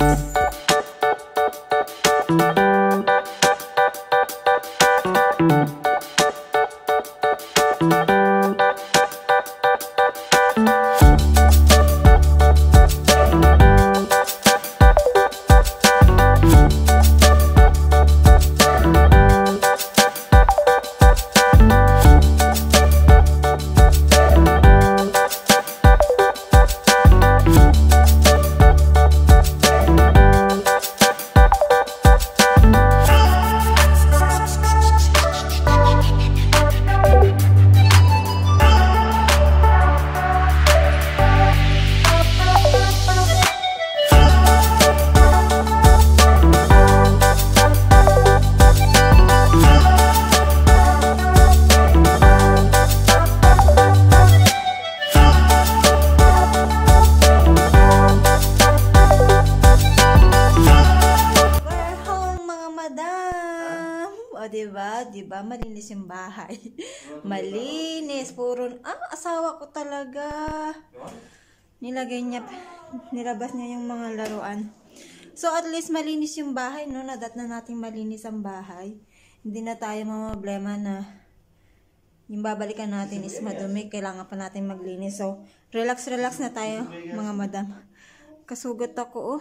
Diba? Malinis yung bahay. Malinis. Puro, asawa ko talaga. Nilagay niya, nilabas niya yung mga laruan. So, at least malinis yung bahay, no? Nadat na natin malinis ang bahay. Hindi na tayo mamablema na yung babalikan natin is madumi. Kailangan pa natin maglinis. So, relax na tayo, mga madam. Kasugat ako, oh.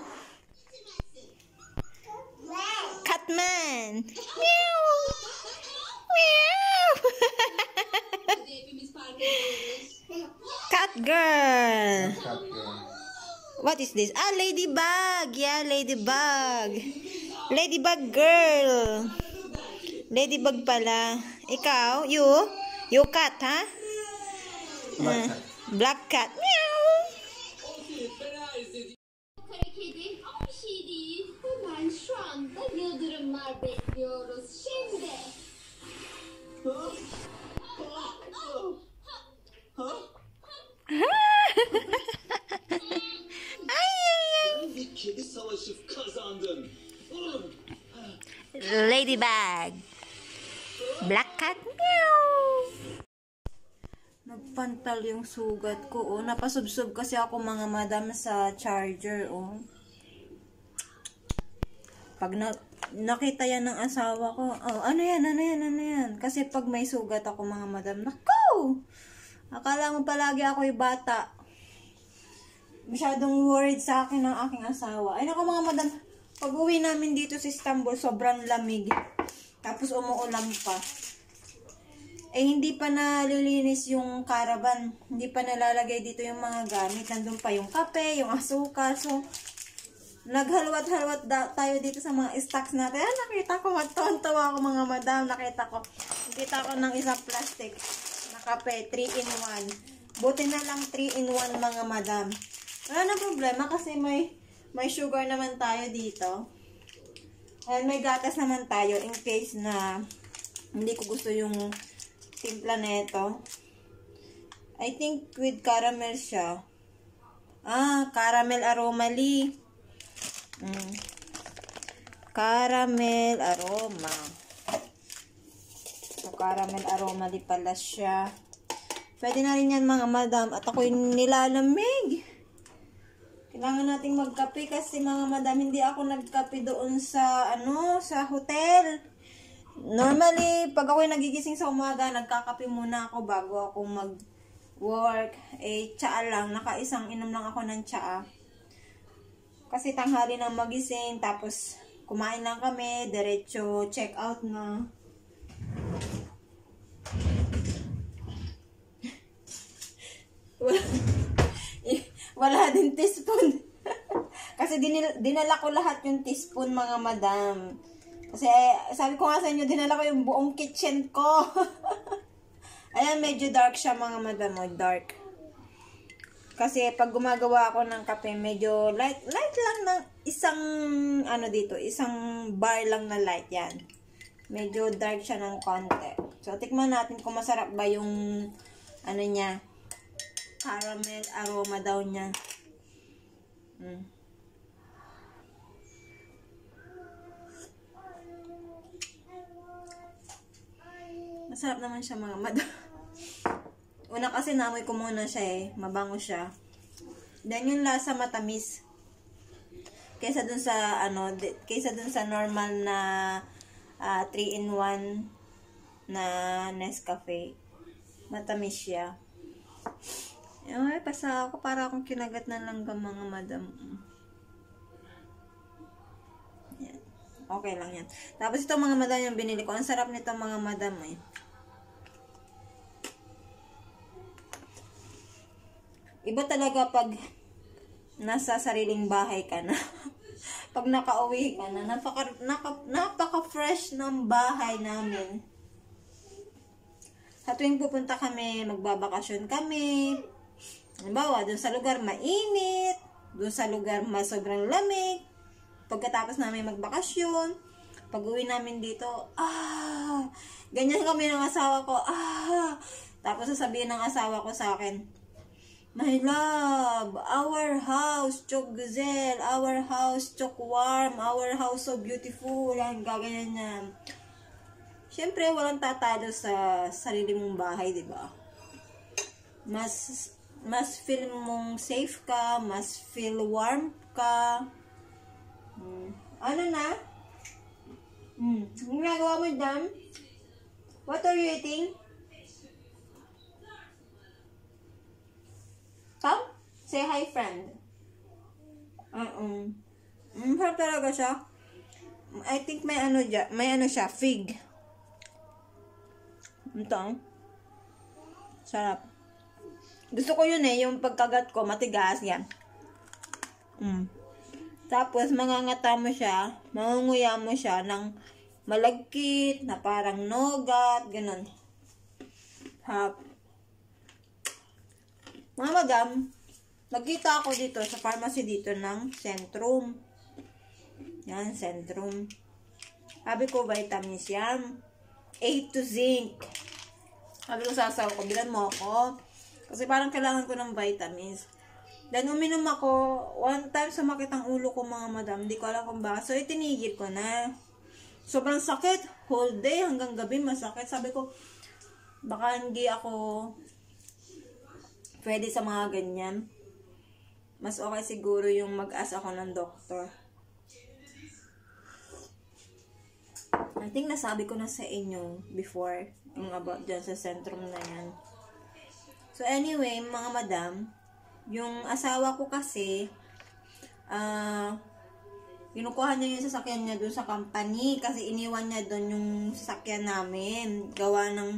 Catman! Meow! Meow! Cat girl! What is this? Ah, ladybug! Yeah, ladybug! Ladybug girl! Ladybug pala. Ikaw? You cat, ha? Black cat. Meow! Kara kedi ama bir şey değil. Hemen şu anda yıldırımlar bekliyoruz. Şimdi. Bir kedi savaşı kazandın. Ladybug. Black cat. Meow! Nagpantal yung sugat ko, oh. Napasubsob kasi ako, mga madam, sa charger, oh. Pag nakita yan ng asawa ko, oh, ano yan? Kasi pag may sugat ako, mga madam, nako! Akala mo palagi ako'y bata. Masyadong worried sa akin ng aking asawa. Ay, nako, mga madam, pag uwi namin dito sa Istanbul, sobrang lamig. Tapos umuulan pa. Eh, hindi pa nalilinis yung caravan. Hindi pa nalalagay dito yung mga gamit. Nandun pa yung kape, yung asukal. So, naghalwat-halwat tayo dito sa mga stocks natin. Nakita ko, matuwan-tuwa ako, mga madam. Nakita ko ng isang plastic na kape, 3-in-1. Buti na lang 3-in-1, mga madam. Wala na problema kasi may sugar naman tayo dito. And may gatas naman tayo in case na hindi ko gusto yung timpla neto. I think with caramel siya. Ah, caramel aromali. Caramel aroma. So, caramel aromali pala siya. Pwede na rin yan, mga madam. At ako'y nilalamig. Kailangan nating magkape kasi, mga madam, hindi ako nagkape doon sa, sa hotel. Normally, pag ako'y nagigising sa umaga, nagkakape muna ako bago ako mag-work. Eh, tsaa lang. Nakaisang inom lang ako ng tsaa. Kasi tanghali na magising, tapos kumain lang kami, diretso check out na. Wala din teaspoon. Kasi dinala ko lahat yung teaspoon, mga madam. Kasi, sabi ko nga sa inyo, dinala ko yung buong kitchen ko. Ayan, medyo dark siya, mga madam. Dark. Kasi, pag gumagawa ako ng kape, medyo light lang ng isang, isang bar lang na light. Yan. Medyo dark siya ng konti. So, tikman natin kung masarap ba yung, niya, caramel aroma daw niya. Masarap naman siya, mga madam. Una kasi naamoy ko muna siya, mabango siya. Then yung lasa matamis. Kaysa dun sa, kaysa dun sa normal na 3-in-1 na Nescafe. Matamis siya. Ay, pasa ako. Para akong kinagat na langgam, mga madam. Yan. Okay lang yan. Tapos ito mga madam yung binili ko. Ang sarap nito mga madam eh. Iba talaga pag nasa sariling bahay ka na. Pag nakauwi ka na, napaka-fresh ng bahay namin. Sa tuwing pupunta kami, magbabakasyon kami. Halimbawa, dun sa lugar mainit, dun sa lugar sobrang lamig. Pagkatapos namin magbakasyon, pag uwi namin dito, ganyan kami ng asawa ko, Tapos sasabihin ng asawa ko sa akin, my love, our house, chok gazelle, our house, chok warm, our house so beautiful, yan, gaganyan niya. Siyempre, walang tatalo sa sarili mong bahay, di ba? Mas feel mong safe ka, mas feel warm ka. Ano na? Ang ginagawa mo, Dam? What are you eating? Come? Say hi, friend. Sarap talaga siya. I think may ano siya, fig. Ito. Sarap. Gusto ko yun yung pagkagat ko, matigas, yan. Tapos, mangangata mo siya, mangunguya mo siya ng malagkit, na parang nogat, ganun. Mga madam, nagkita ako dito sa pharmacy dito ng Centrum. Yan, Centrum. Sabi ko, vitamins yan. 8 to zinc. Sabi ko sa asawa ko, bilan mo ako. Kasi parang kailangan ko ng vitamins. Then, uminom ako. One time, sumakit ang ulo ko, mga madam. Hindi ko alam kung bakit. So, itinigil ko na. Sobrang sakit. Whole day, hanggang gabi, masakit. Sabi ko, baka hindi ako pwede sa mga ganyan. Mas okay siguro yung mag-ask ako ng doktor. I think nasabi ko na sa inyo before yung about dyan sa Centrum na yan. So anyway, mga madam, yung asawa ko kasi kinukuha niya yung sasakyan niya doon sa company kasi iniwan niya doon yung sasakyan namin. Gawa ng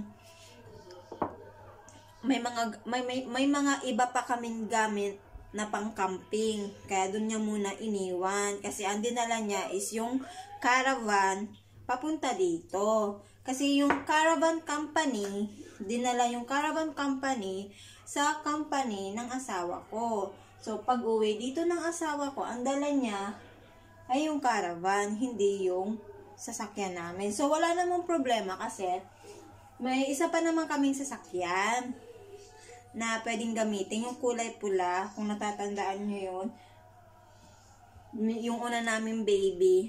may mga iba pa kaming gamit na pang-camping. Kaya doon niya muna iniwan. Kasi ang dinala niya is yung caravan papunta dito. Kasi yung caravan company, dinala yung caravan company sa company ng asawa ko. So, pag uwi dito ng asawa ko, ang dala niya ay yung caravan, hindi yung sasakyan namin. So, wala namang problema kasi may isa pa naman kaming sasakyan na pwedeng gamitin. Yung kulay pula, kung natatandaan nyo yun. Yung una naming baby.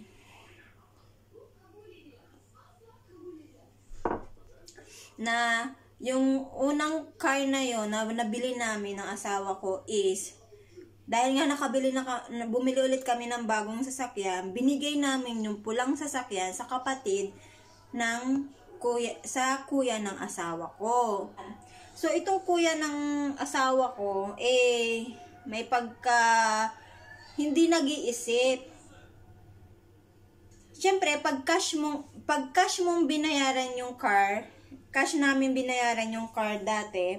Na yung unang car na yun na nabili namin ng asawa ko is dahil nga bumili ulit kami ng bagong sasakyan, binigay namin yung pulang sasakyan sa kapatid ng kuya ng asawa ko. So itong kuya ng asawa ko may pagka hindi nag-iisip. Siyempre pag cash mong binayaran yung car, cash namin binayaran yung car dati,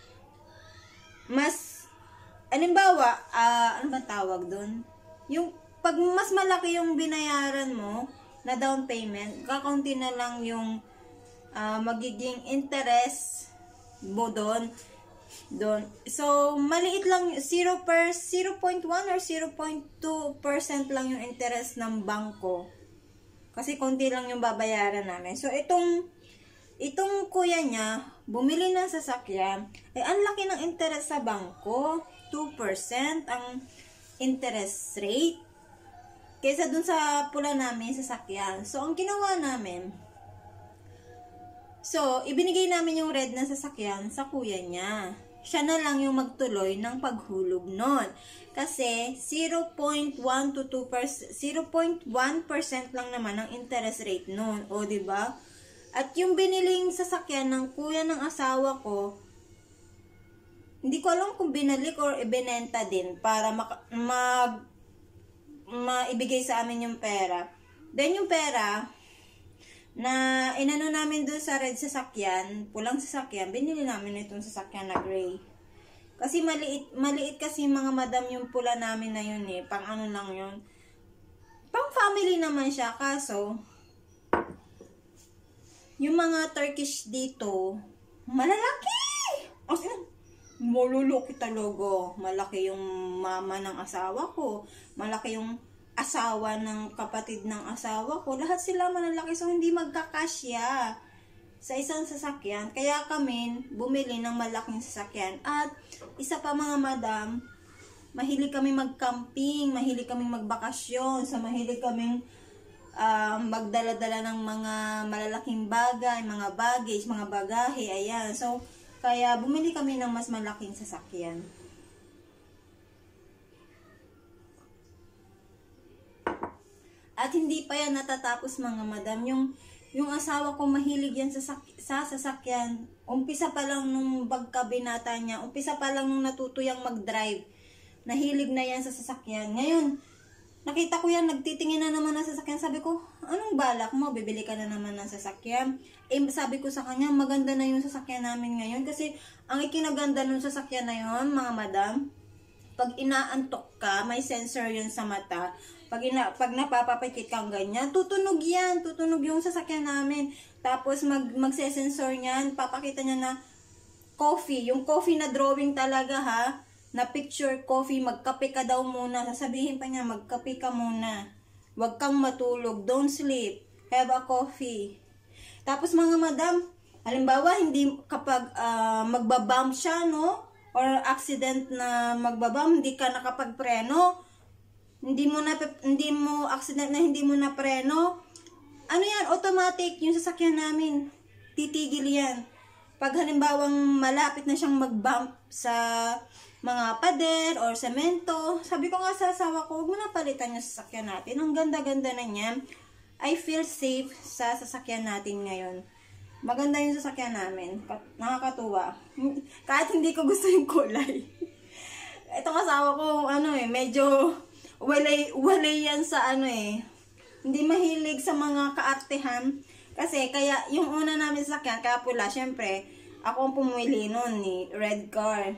mas, halimbawa, ano ba tawag doon? Yung, pag mas malaki yung binayaran mo, na down payment, kakaunti na lang yung magiging interest mo doon. So, maliit lang, 0.1 or 0.2% lang yung interest ng bangko. Kasi konti lang yung babayaran namin. So, itong kuya niya, bumili ng sasakyan, ang laki ng interest sa bangko. 2% ang interest rate. Kaysa dun sa pula namin sasakyan. So, ang ginawa namin, ibinigay namin yung red na sasakyan sa kuya niya. siya na lang yung magtuloy ng paghulog nun. Kasi 0.1 to 2%, 0.1% lang naman ang interest rate nun. O, diba? At yung biniling sasakyan ng kuya ng asawa ko, hindi ko alam kung binalik or ibinenta din para maibigay sa amin yung pera. Then yung pera na inano namin doon sa red sasakyan, pulang sasakyan, binili namin itong sasakyan na gray. Kasi maliit kasi mga madam yung pula namin na yun eh. Pang ano lang yun. Pang family naman siya. Kaso, yung mga Turkish dito, malalaki! As in, maluluki talaga. Malaki yung mama ng asawa ko. Malaki yung asawa ng kapatid ng asawa ko. Lahat sila malalaki. So, hindi magkakasya sa isang sasakyan. Kaya kami bumili ng malaking sasakyan. At isa pa mga madam, mahilig kami mag-camping, mahilig kami magbakasyon, so mahilig kaming magdala-dala ng mga malalaking bagay, mga baggage, mga bagahe, ayan. So, kaya bumili kami ng mas malaking sasakyan. At hindi pa yan natatapos mga madam. Yung asawa ko mahilig yan sa sasakyan. Umpisa pa lang nung pagkabinata niya, umpisa pa lang nung natutuyang mag-drive. Nahilig na yan sa sasakyan. Ngayon, nakita ko yan, nagtitingin na naman ng sasakyan. Sabi ko, anong balak mo? Bibili ka na naman ng sasakyan. Eh, sabi ko sa kanya, maganda na yung sasakyan namin ngayon. Kasi, ang ikinaganda ng sasakyan na yun, mga madam, pag inaantok ka, may sensor yun sa mata. Pag napapapikit kang ganyan, tutunog yan. Tutunog yung sasakyan namin. Tapos, magsesensor niyan. Papakita niya na coffee. Yung coffee na drawing talaga ha. Na picture coffee. Magkape ka daw muna. Sasabihin pa niya, magkape ka muna. Huwag kang matulog. Don't sleep. Have a coffee. Tapos mga madam, halimbawa, hindi kapag magbabump siya, no? Or accident na magbabump, hindi ka nakapagpreno. Hindi mo accident na hindi mo na preno. Ano yan? Automatic yung sasakyan namin. Titigil yan. Pag halimbawang malapit na siyang mag-bump sa mga pader or semento, sabi ko nga sa asawa ko, huwag mo na palitan yung sasakyan natin. Ang ganda-ganda na niya. I feel safe sa sasakyan natin ngayon. Maganda yung sasakyan namin. Nakakatuwa. Kahit hindi ko gusto yung kulay. Itong asawa ko, medyo walay yan sa hindi mahilig sa mga kaartehan. Kasi, kaya, yung una namin sasakyan, kaya pula, syempre, ako ang pumili nun, red car.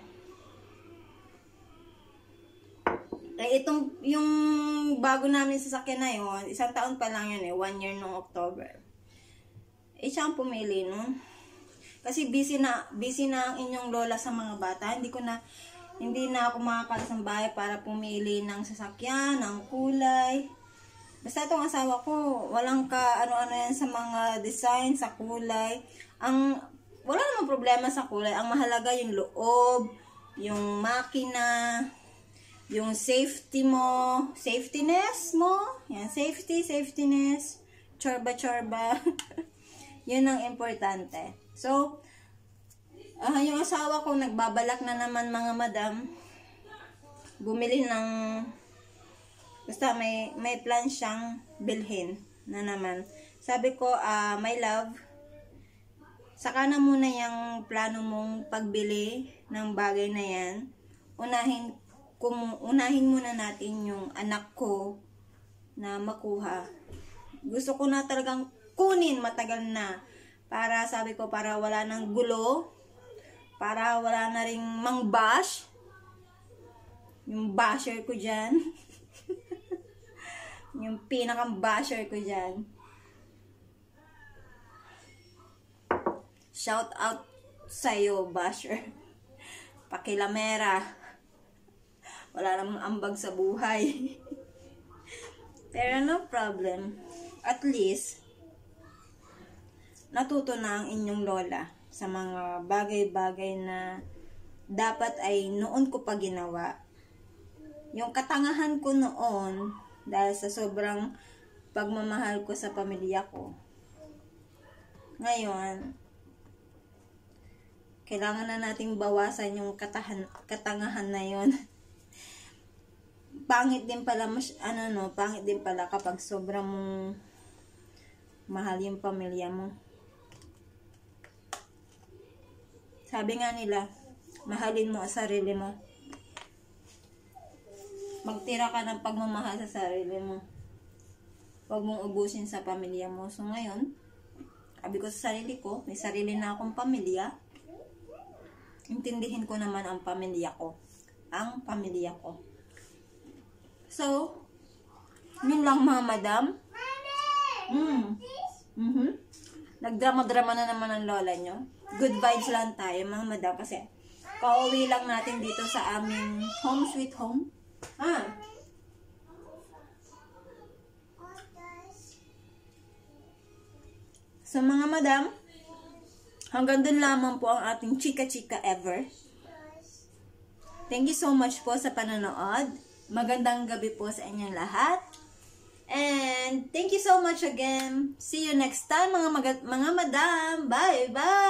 Eh, yung bago namin sasakyan na yun, 1 taon pa lang yun 1 year nung October. Eh, siya ang pumili nun. Kasi busy na ang inyong lola sa mga bata. Hindi na ako makakalas ng bahay para pumili ng sasakyan, ng kulay. Basta itong asawa ko, walang ano-ano yan sa mga design, sa kulay. Wala namang problema sa kulay. Ang mahalaga yung loob, yung makina, yung safetyness mo. Yan, safetyness, chorba. Yun ang importante. So, yung asawa ko, nagbabalak na naman mga madam, bumili ng, basta may plan siyang bilhin na naman. Sabi ko, my love, saka na muna yung plano mong pagbili ng bagay na yan. Unahin muna natin yung anak ko na makuha. Gusto ko na talagang kunin, matagal na. Sabi ko, para wala ng gulo, para wala na ring mang-bash. Yung basher ko dyan. Yung pinakang-basher ko dyan. Shout out sa'yo, basher. Pakilamera. Wala namang ambag sa buhay. Pero no problem. At least, natuto na ang inyong lola sa mga bagay-bagay na dapat ay noon ko pa ginawa. Yung katangahan ko noon, dahil sa sobrang pagmamahal ko sa pamilya ko, ngayon, Kailangan na nating bawasan yung katangahan na yon. Pangit din pala, pangit din pala kapag sobrang mong mahal yung pamilya mo. Sabi nga nila, mahalin mo ang sarili mo. Magtira ka ng pagmamahal sa sarili mo. Huwag mong ubusin sa pamilya mo. So ngayon, sabi ko sa sarili ko, may sarili na akong pamilya. Intindihin ko naman ang pamilya ko. Ang pamilya ko. So, yun lang mga madam. Nagdrama-drama na naman ang lola nyo. Good vibes lang tayo mga madam kasi pauwi lang natin dito sa aming home sweet home. So mga madam, hanggang dun lamang po ang ating chika-chika ever. Thank you so much po sa panonood. Magandang gabi po sa inyong lahat. And thank you so much again. See you next time mga madam. Bye! Bye!